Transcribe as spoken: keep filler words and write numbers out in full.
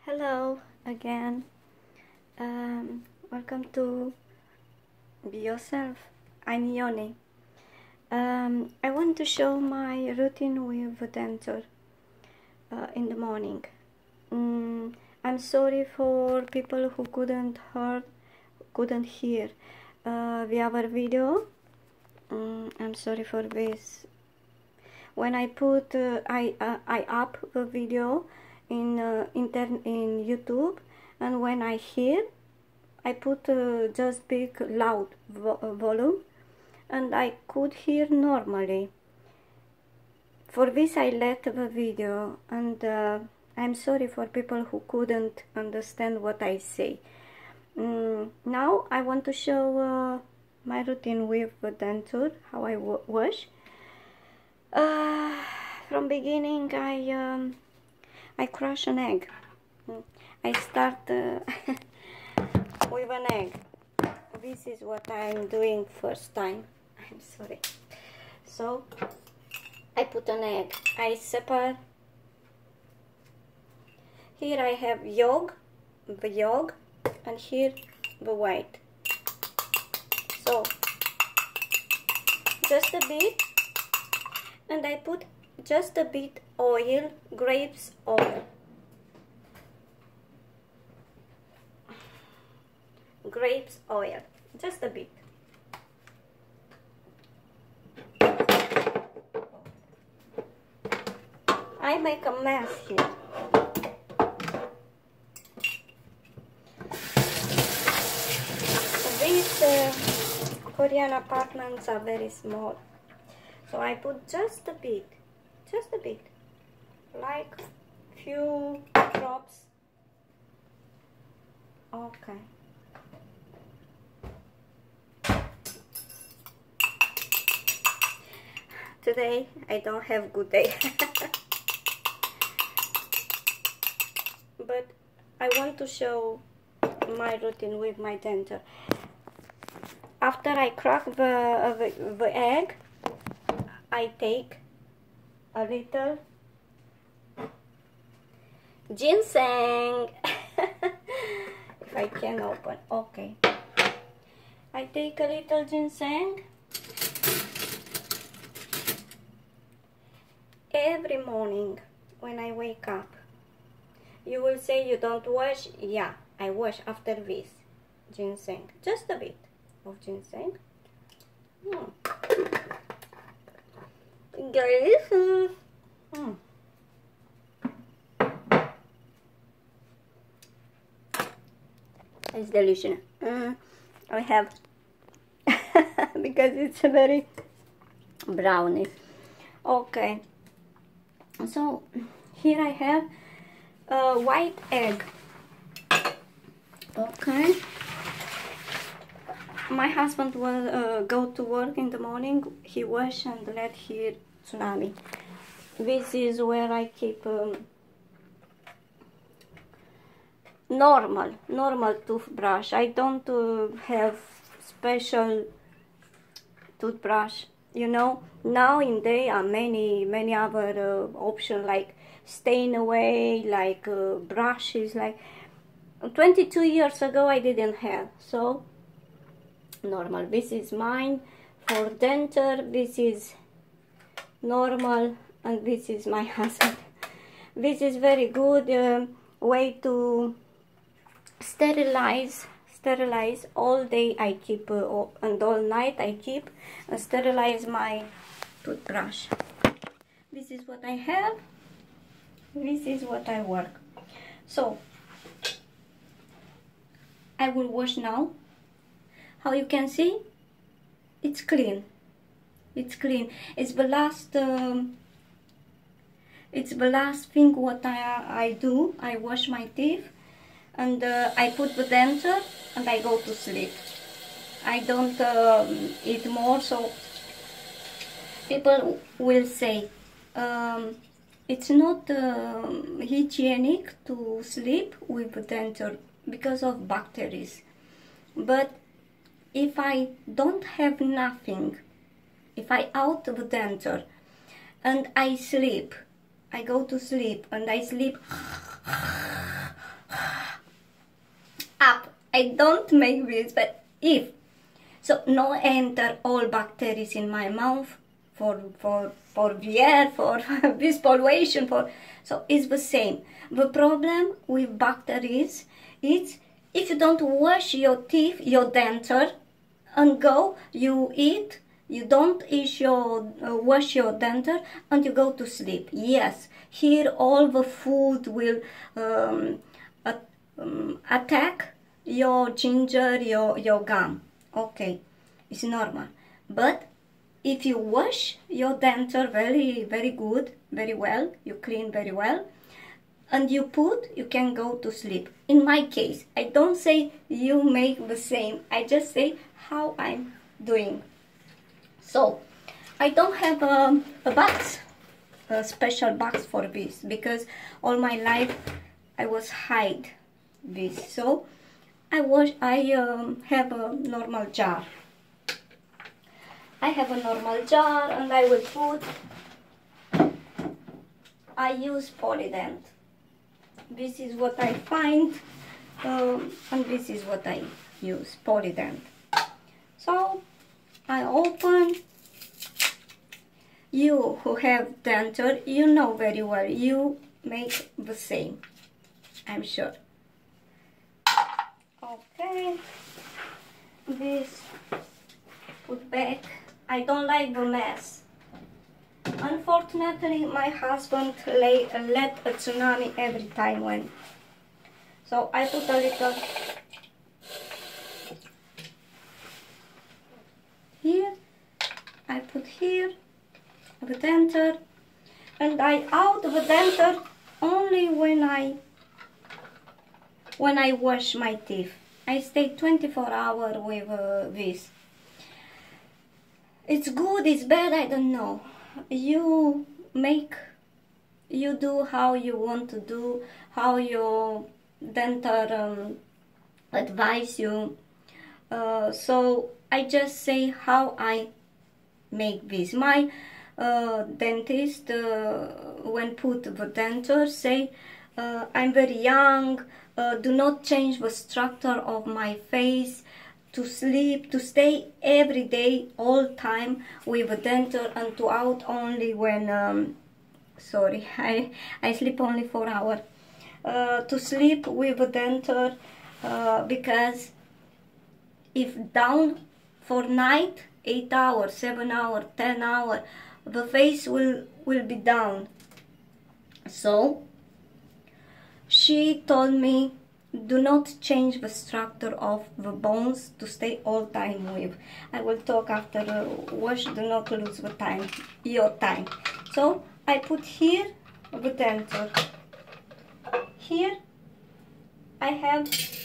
Hello again. Um, welcome to Be Yourself. I'm Yoni. Um, I want to show my routine with denture uh, in the morning. Um, I'm sorry for people who couldn't heard, couldn't hear uh, the other video. Um, I'm sorry for this. When I put, uh, I uh, I up the video in uh, intern in YouTube, and when I hear, I put uh, just big loud vo volume, and I could hear normally. For this I let the video, and uh, I'm sorry for people who couldn't understand what I say. Mm, now I want to show uh, my routine with the denture, how I w wash. Uh, from beginning I um, I crush an egg. I start uh, with an egg. This is what I'm doing first time. I'm sorry. So I put an egg. I separate. Here I have yolk, the yolk, and here the white. So just a bit, and I put just a bit oil, grapes oil. Grapes oil, just a bit. I make a mess here. These uh, Korean apartments are very small, so I put just a bit, just a bit, like few drops. Okay. Today I don't have good day. But I want to show my routine with my denture. After I crack the, uh, the, the egg, I take a little ginseng. If I can open, okay. I take a little ginseng. Every morning when I wake up. You will say you don't wash. Yeah, I wash after this ginseng. Just a bit of ginseng. Hmm. Delicious. Hmm. It's delicious. Mm. I have because it's very brownie. Okay. So here I have a white egg. Okay. My husband will uh, go to work in the morning. He wash and let here tsunami. This is where I keep um, normal, normal toothbrush. I don't uh, have special toothbrush. You know, now in day are many many other uh, options like stain away, like uh, brushes. Like twenty-two years ago I didn't have, so normal. This is mine for denture. This is normal, and this is my husband. This is very good uh, way to sterilize. Sterilize all day I keep uh, and all night I keep and sterilize my toothbrush. This is what I have. This is what I work. So I will wash now. How you can see, it's clean. It's clean. It's the last. Um, it's the last thing what I I do. I wash my teeth. And uh, I put the denture and I go to sleep. I don't um, eat more, so people will say um, it's not uh, hygienic to sleep with the denture because of bacteria. But if I don't have nothing, if I out the denture and I sleep, I go to sleep and I sleep I don't make this, but if so, no enter all bacteria in my mouth for for for the air, for this pollution, for so it's the same. The problem with bacteria is if you don't wash your teeth, your denture, and go, you eat, you don't eat your, uh, wash your denture, and you go to sleep. Yes, here all the food will um, at, um, attack your ginger, your, your gum. Okay, it's normal. But if you wash your denture very, very good, very well, you clean very well, and you put, you can go to sleep. In my case, I don't say you make the same. I just say how I'm doing. So, I don't have a, a box, a special box for this, because all my life I was hide this. So, I wash. I um, have a normal jar. I have a normal jar, and I will put. I use Polident. This is what I find, um, and this is what I use, Polident. So I open. You who have denture, you know very well. You make the same, I'm sure. Okay, this put back. I don't like the mess. Unfortunately, my husband lay, uh, let a tsunami every time when. So I put a little here. I put here the denture, and I out the denture only when I when I wash my teeth. I stay twenty-four hours with uh, this. It's good, it's bad, I don't know. You make, you do how you want to do, how your dental um, advise you. Uh, so I just say how I make this. My uh, dentist, uh, when put the denture, say uh, I'm very young, uh, do not change the structure of my face, to sleep, to stay every day, all time with a denture, and to out only when, um, sorry, I, I sleep only four hours. Uh, to sleep with a denture, uh, because if down for night, eight hours, seven hours, ten hours, the face will, will be down. So, she told me, do not change the structure of the bones to stay all time with. I will talk after uh, wash, do not lose the time, your time. So I put here the denture. Here I have